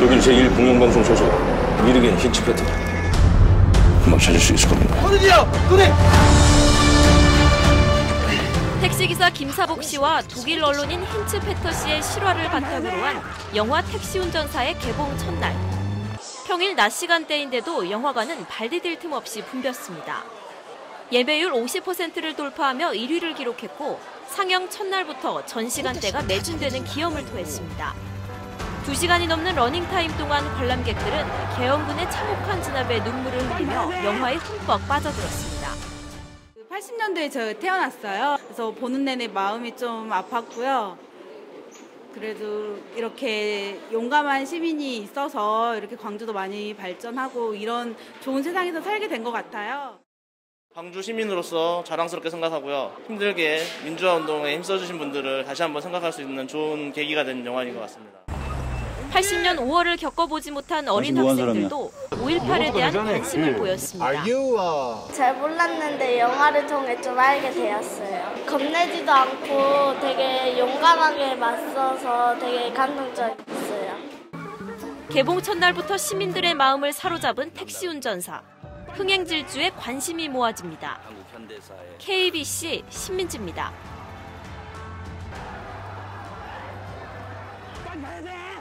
독일 제1공영방송 소속 미르겐 힌츠페터. 금방 찾을 수 있을 겁니다. 어른이요! 그래! 택시기사 김사복 씨와 독일 언론인 힌츠페터 씨의 실화를 바탕으로 한 영화 택시운전사의 개봉 첫날. 평일 낮 시간대인데도 영화관은 발디딜 틈 없이 붐볐습니다. 예매율 50%를 돌파하며 1위를 기록했고 상영 첫날부터 전 시간대가 매진되는 기염을 토했습니다. 2시간이 넘는 러닝타임 동안 관람객들은 계엄군의 참혹한 진압에 눈물을 흘리며 영화에 흠뻑 빠져들었습니다. 80년대에 저 태어났어요. 그래서 보는 내내 마음이 좀 아팠고요. 그래도 이렇게 용감한 시민이 있어서 이렇게 광주도 많이 발전하고 이런 좋은 세상에서 살게 된 것 같아요. 광주 시민으로서 자랑스럽게 생각하고요. 힘들게 민주화 운동에 힘써주신 분들을 다시 한번 생각할 수 있는 좋은 계기가 된 영화인 것 같습니다. 80년 5월을 겪어보지 못한 어린 학생들도 5.18에 대한 관심을 보였습니다. 잘 몰랐는데 영화를 통해 좀 알게 되었어요. 겁내지도 않고 되게 용감하게 맞서서 되게 감동적이었어요. 개봉 첫날부터 시민들의 마음을 사로잡은 택시 운전사. 흥행질주에 관심이 모아집니다. KBC 신민지입니다.